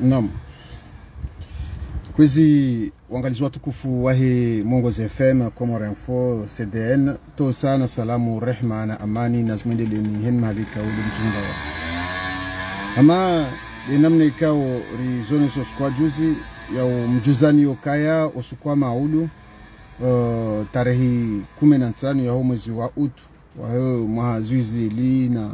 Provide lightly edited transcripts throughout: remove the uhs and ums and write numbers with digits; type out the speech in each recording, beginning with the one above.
Naam. Kwezi wangalizi watukufu wahi Mwongozi FM kwa Info CDN to sana salamu rehma na amani na zimendele ni hen malika uli mchunga wa ama namna ikao rizoni soskwa juzi ya mjuzani yokaya osukwa maudu tarehi 15 ya mwezi wa utu wa mwazuizi li na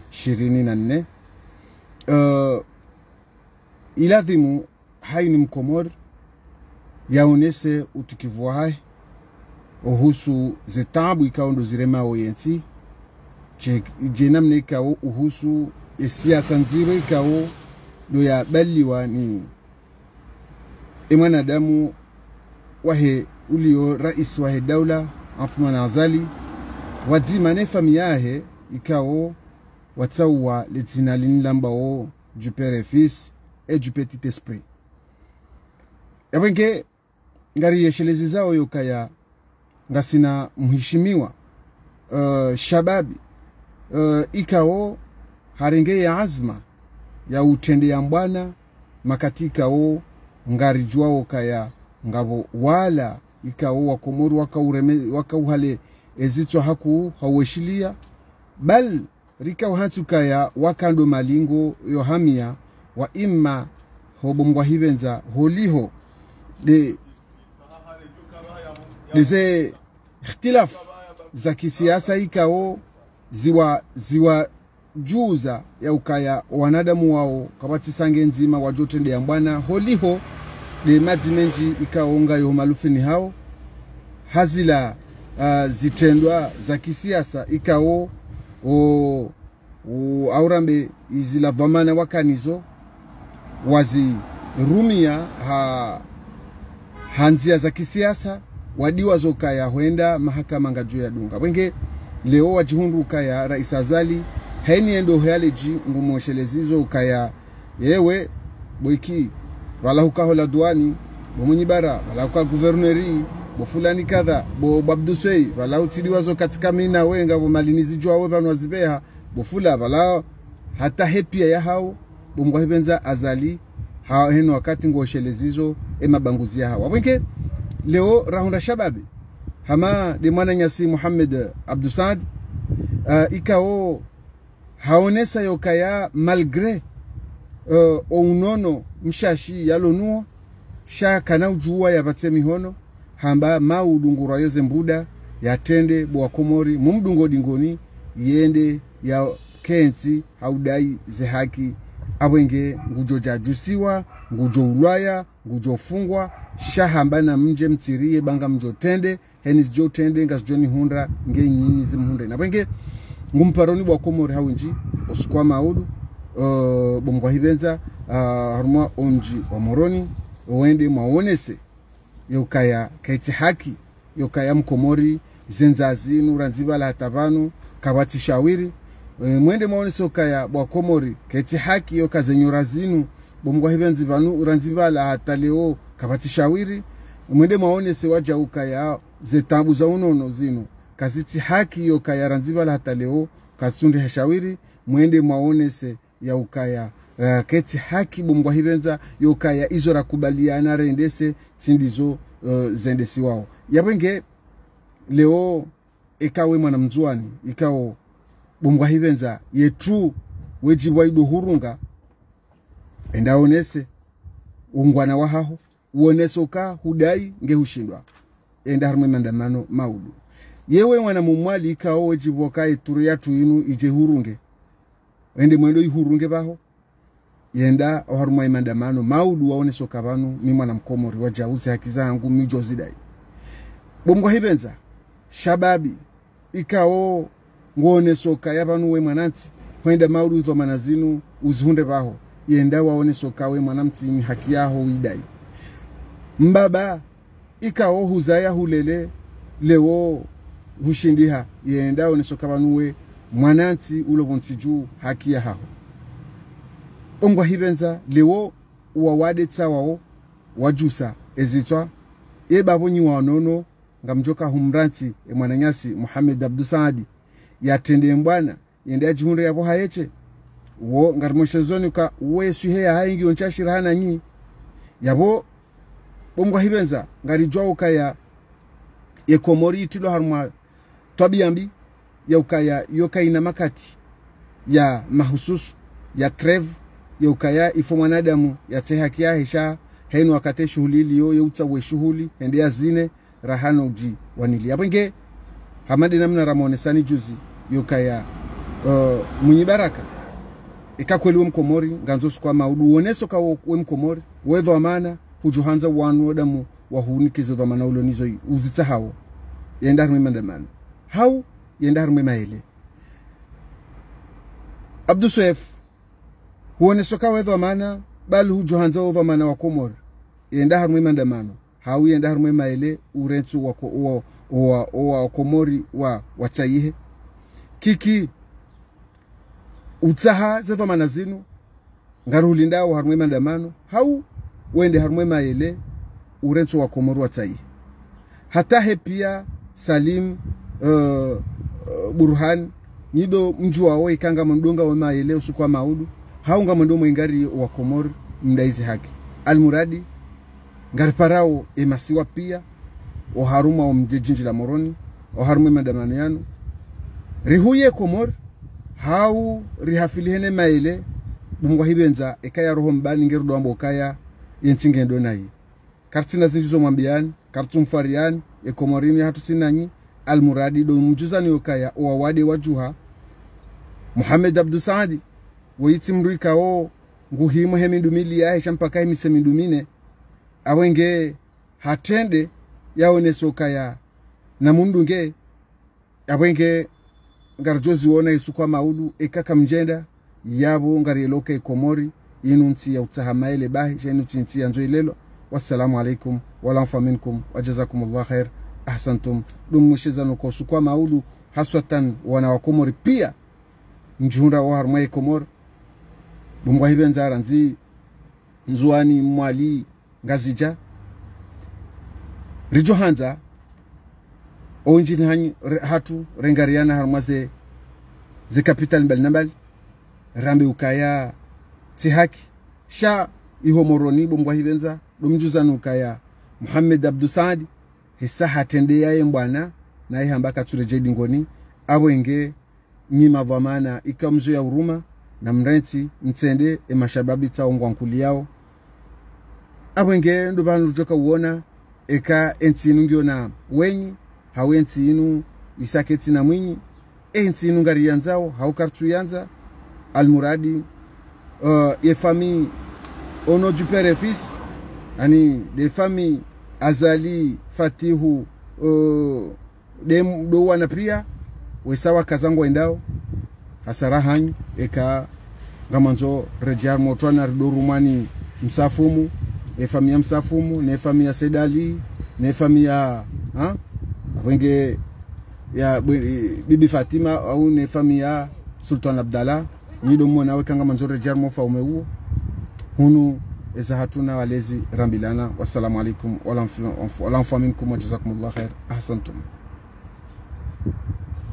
24 iladhimu hai ni mkomori yaonese utukivu hai uhusu zetabu ikao ndo zirema oyensi je namna ikao uhusu siasa nziro ikao ndo ya baliwa ni mwanadamu wahe ulio rais wahe daula Athman Azali wadzima ne famiyahe ikao watsawa letina linlambao du père et fils et du petit esprit. Yabenge ngari yeshelezi zao yokaya ngasina mheshimiwa shababi ikao harenge ya azma ya utende ya mbwana makatika o ngari juao kaya ngabo wala ikao wakomoru wakauhale ezitwa haku haweshilia bal rikao hatukaya wakando malingo yohamia wa imma hobongwa hivenza holiho de ze ikhtilaf za kisiasa ikao ziwa juza ya ukaya wanadamu wao kabati sange nzima wajotende ya mbwana holiho de madzimenji ikaonga yo malufini hao hazila zitendwa za kisiasa ikao aurambe izila dhamana wakanizo wazi rumia hanzia za kisiasa wadiwa zokaya huenda mahakama ngaju ya dunga wenge leo wajihundu kaya Rais Azali haini endo healeji ngumoshelezizo kaya yewe boiki wala hukahola duani bomunyibara wala huka guverneri bo fulani kadha bo babdusei wala utidiwazo katika mina wenga bo malinizi jwa weba nwazibeha bo fula wala hata hepia ya hao bomgwa hibenza Azali heno wakati ngoshelezizo emabanguzia hawa wenge leo rahunda shababi hama de mwana nyasi Muhammad Abdou Saad ikao haonesa yokaya malgré ounono mshashi yalonuo shaka na ujua ya batsemi hono hamba maudungura yoze mbuda yatende bwa komori mumdungo dingoni yende ya kenzi haudai ze haki abwenge ngujo jajusiwa ngujo ulwaya ngujo fungwa shahamba na mje mtirie banga mjo tende henis jo tende ngasjoni hundra nge nyinyi zimhundra na bwenge ngumparoni bwa komori hawinji osukwa maudu bomgwa hibenza harumwa onji wa moroni wende maonese yokaya kaiti haki yokaya mkomori zenzazi nuranzibala hatabanu kabati shawiri mwende maonese yokaya bwa komori kaiti haki yokazenyora zinu bomgwa hibenzi banu uranzibala hataleo kabati shawiri mwende maonese waja ukaya zetambu za unono zinu kaziti haki yokaya ranzibala hataleo kasundi hashawiri mwende maonese ya ukaya keti haki bomgwa hibenza yokaya izora kubaliana rendese tindizo zendesi wao yabenge leo ikawe mwana mzuani ikao bomgwa hibenza yetu wejibwa ido hurunga endaonese ungwana wahaho uonese uka hudai nge hushindwa enda harumwe mandamano maudu yewe mwana mumwali ikao wejibwa kai turu yatu inu ije hurunge ende mwendo ihurunge baho yenda harumwa mandamano maudu waonese ukabanu ni mwana mkomori wajauze haki zangu mijo zidai bomgwa hibenza shababi ikao ngone soka yabanu we mwananti kwenda maudu zo manazinu uzihunde baho yenda waone soka we mwanamti ni haki yaho widai mbaba ikao huzaya hulele leo hushindiha yenda waone soka banuwe mwananti ulobonsiju haki ya haho ongwa hibenza leo uwawade tsawao wajusa ezitwa ebabonyi wanono ngamjoka humranti mwananyasi Muhammad Abdou Saad yatende mbwana yende ajihunde yabo hayeche wo ngarmoshezoni ka wesu he haingi onchashira hana nyi yabo bomgwa hibenza ngari jwa ukaya ye Komori tilo harma twabiambi ya ukaya yoka ina makati ya mahususu ya krev ya ukaya ifo mwanadamu ya tehaki ya hesha henu wakate shughuli liyo ya utawe shughuli ende ya zine rahano uji wanili abenge hamadi namna ramonesani juzi yokaya munyi baraka ikakweli we Mkomori nganzo kwa maudu uoneso ka we Mkomori wedho amana hujuhanza wanu wadamu wahunikizo dhamana ulonizo uzita hao yenda harume mandamano hao yenda harume maele Abdu Soef huoneso ka wedho amana bali hujuhanza dhamana wa Komori yenda harume mandamano hao yenda harume maele urentu wako wa Komori wa wataihe kiki utaha zeto manazinu ngarulinda wa harumwe mandamano hau wende harumwe maele urenso wa Komori watai hata hepia Salim Burhan nido mjua wao ikanga mndonga wa maele usukwa maudu hau nga mndomo ingari wa Komori mdaizi haki almuradi ngariparao emasiwa pia o haruma o mjejinji la moroni o harumwe mandamano yanu rihuye Komori hau rihafilihene maile bungwa hibenza ekaya roho mbali ngerudo ambo kaya yentinge ndonai kartina zinjizo mwambiani kartum fariani Komorini hatu sinanyi almuradi do mjuzani okaya owawade wajuha Muhammad Abdu Saadi woyiti mruika o nguhimo hemindumili ya shampaka hemisemindumine awenge hatende yaoneso okaya na mundunge awenge ngarjozi wona isukwa maudu ekaka mjenda yabo ngariyeloke Komori inunti ya utahamaile bahi jenunti ya njoilelo. Wassalamu alaikum walanfa minkum wajazakumullah khair ahsantum dumushizano ko sukwa maudu haswatan wana wa Komori pia njunda wa harmai Komori bumwa hibenza ranzi nzuani mwali ngazija rijo hanza onjini hanyi hatu rengariana harmaze ze capital mbali nambali rambe ukaya tihaki sha iho moroni bombwa hibenza domjuzanu ukaya Muhammad Abdu Saadi hisa hatende yaye mbwana na ihambaka turejedi ngoni abo enge nyima dhamana ikamzo ya uruma na mrenti mtende mashababi taongwa nkuli yao abo enge ndo banu joka uona eka entinu ngiona wenyi hawenti inu isaketi na mwinyi entinu ngari yanzao haukartu yanza almuradi ye famille ono du père et fils ani des familles Azali Fatihu dem do wana pia wesawa kazango endao hasara hanyu eka ngamanzo rejar motwana ridorumani msafumu famille msafumu ne famille Sedali ne famille wenge ya Bibi Fatima au ne famille Sultan Abdallah nido mwana wekanga manzore jarmo fa umeuo hunu eza hatuna walezi rambilana. Wassalamu alaikum walanfa minkum wajazakumullah khair ahsantum.